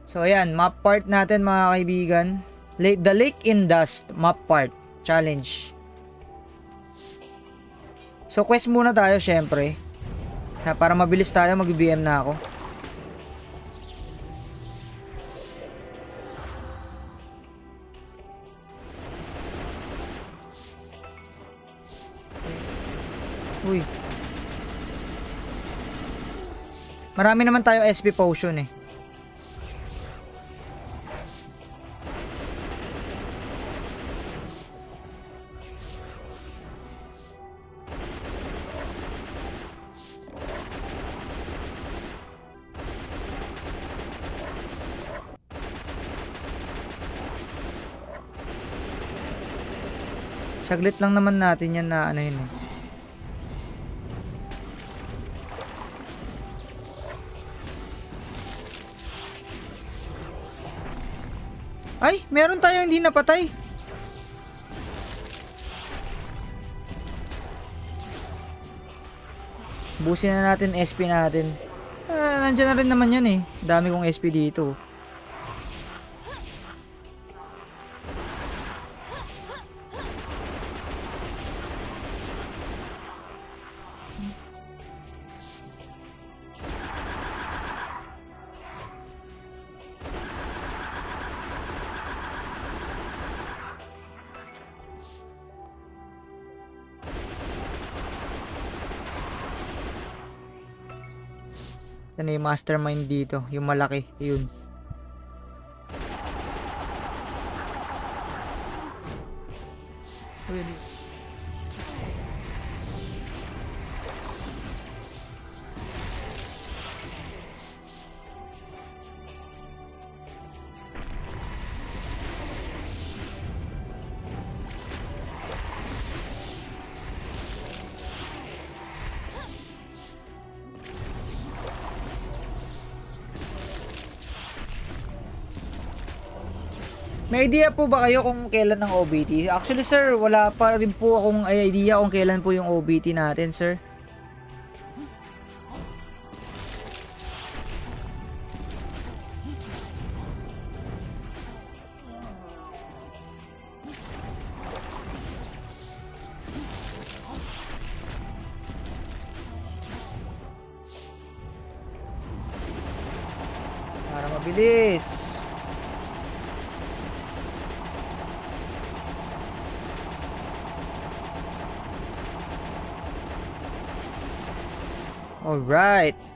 So ayan, map part natin mga kaibigan. The Lake in Dust map part challenge. So quest muna tayo syempre. Para mabilis tayo, mag-BM na ako. Uy. Marami naman tayo SP potion eh. Saglit lang naman natin yan na ano yun eh. Ay, meron tayo hindi napatay. Busin na natin SP natin. Nandiyan na rin naman yan eh. Dami kong SP dito. Ano yung mastermind dito? Yung malaki. Yun. May idea po ba kayo kung kailan ang OBT? Actually sir, wala pa rin po akong idea kung kailan po yung OBT natin sir. Para mabilis. Alright.